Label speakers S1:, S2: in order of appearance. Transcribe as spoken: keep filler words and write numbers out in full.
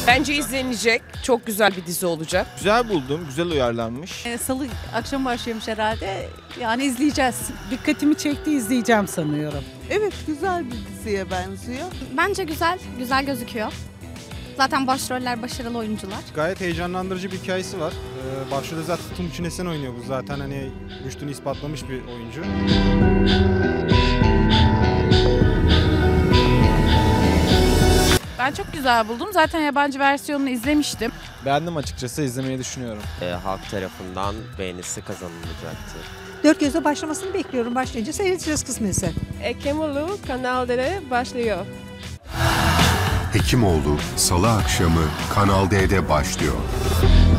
S1: Bence izlenecek. Çok güzel bir dizi olacak.
S2: Güzel buldum, güzel uyarlanmış.
S3: Ee, Salı akşam başlıyormuş herhalde. Yani izleyeceğiz.
S4: Dikkatimi çekti, izleyeceğim sanıyorum.
S5: Evet, güzel bir diziye benziyor.
S6: Bence güzel, güzel gözüküyor. Zaten başroller başarılı oyuncular.
S7: Gayet heyecanlandırıcı bir hikayesi var. Ee, başrolde zaten Timuçin Esen oynuyor bu. Zaten hani rüştünü ispatlamış bir oyuncu.
S3: Ben çok güzel buldum. Zaten yabancı versiyonunu izlemiştim.
S2: Beğendim açıkçası, izlemeyi düşünüyorum.
S8: E, halk tarafından beğenisi kazanılacaktır.
S9: Dört gözle başlamasını bekliyorum. Başlayınca seyredeceğiz kısmetse.
S1: Ekimoğlu Kanal D'de başlıyor.
S10: Hekimoğlu Salı akşamı Kanal D'de başlıyor.